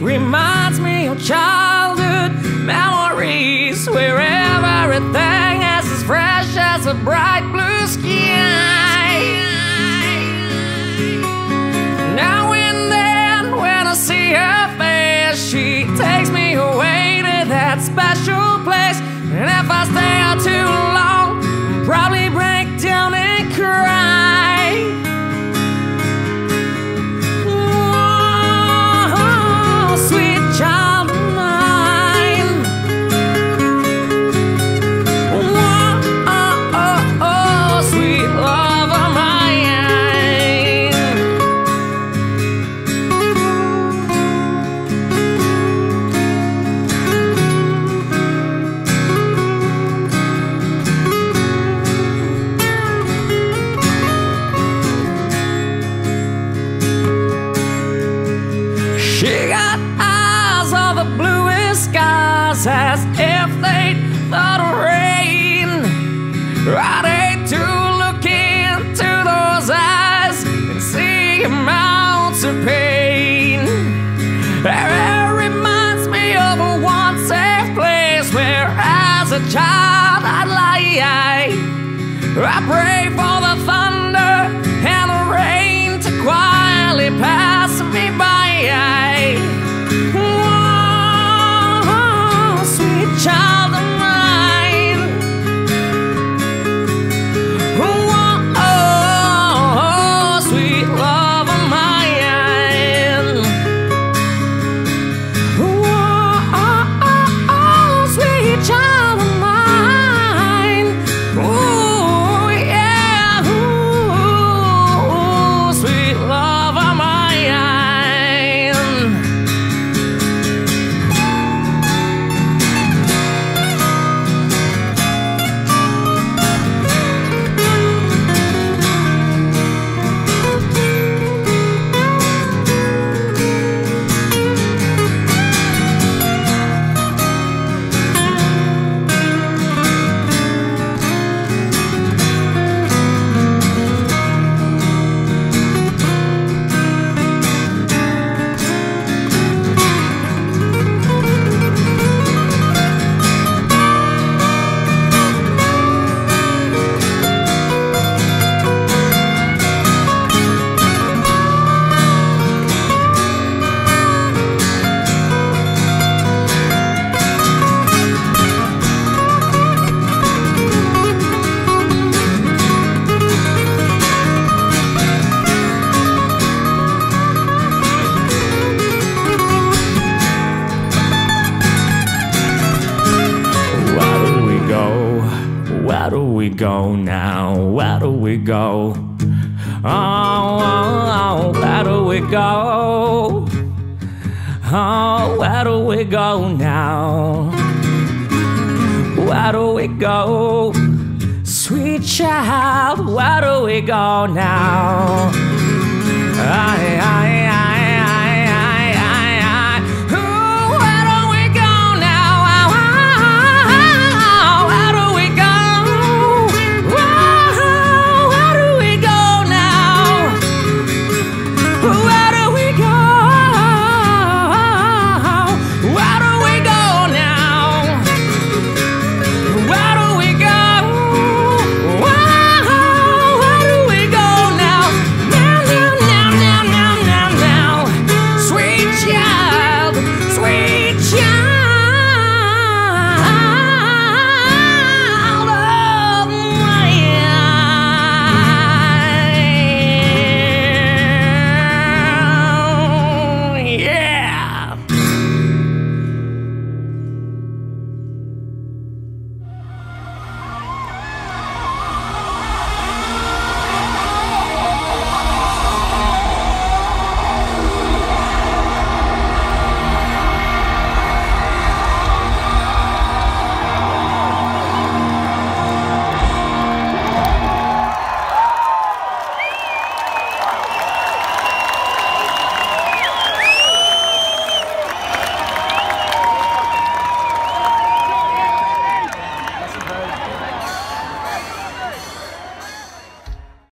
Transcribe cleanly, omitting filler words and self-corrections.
reminds me of childhood memories, where everything is as fresh as a bright blue sky. Now and then when I see her face, she takes me away to that special place. And if I stay out too long, I'll probably break down and cry. Oh, sweet child of mine. Oh, sweet love of mine. She got eyes of the bluest skies, as if they'd thought of rain. I'd hate to look into those eyes and see amounts of pain. It reminds me of a once safe place where as a child I'd lie. I pray for the thunder and the rain to quietly pass me by. Oh, sweet child of mine. Oh, sweet love of mine. Oh, sweet child of mine. Oh, yeah. Ooh, sweet love of mine. Where do we go now? Where do we go? Oh, where do we go? Oh, where do we go now? Where do we go? Sweet child, where do we go now?